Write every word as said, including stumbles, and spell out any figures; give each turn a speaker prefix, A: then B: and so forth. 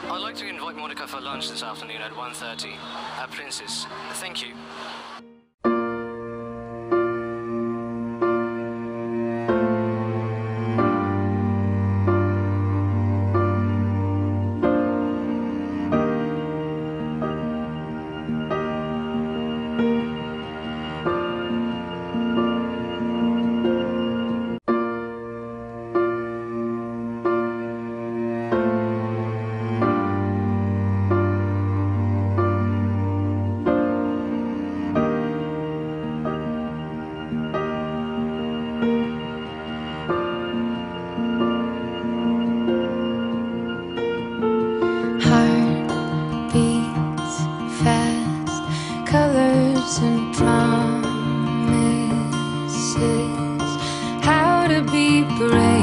A: I'd like to invite Monica for lunch this afternoon at one thirty at Princess. Thank you.
B: And promises how to be brave.